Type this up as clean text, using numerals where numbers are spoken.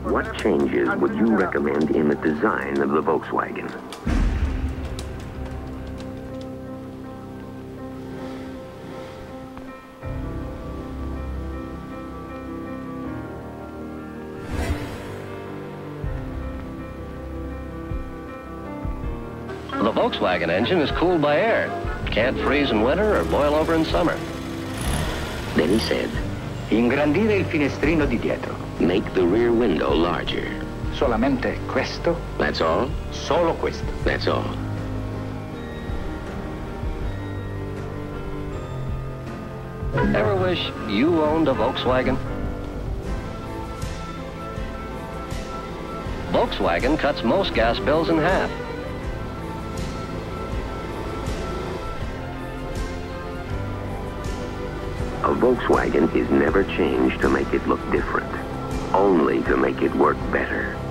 What changes would you recommend in the design of the Volkswagen? The Volkswagen engine is cooled by air. Can't freeze in winter or boil over in summer. Then he said, Ingrandire il finestrino di dietro. make the rear window larger. Solamente questo? That's all? Solo questo. That's all. Ever wish you owned a Volkswagen? Volkswagen cuts most gas bills in half. A Volkswagen is never changed to make it look different, only to make it work better.